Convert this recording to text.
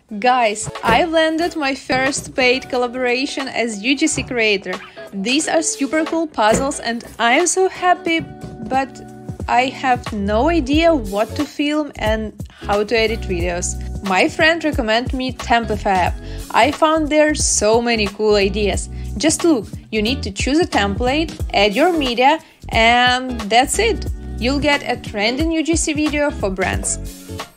Guys, I landed my first paid collaboration as UGC creator. These are super cool puzzles and I am so happy, but I have no idea what to film and how to edit videos. My friend recommended me Templify app. I found there so many cool ideas. Just look, you need to choose a template, add your media, and that's it. You'll get a trending UGC video for brands.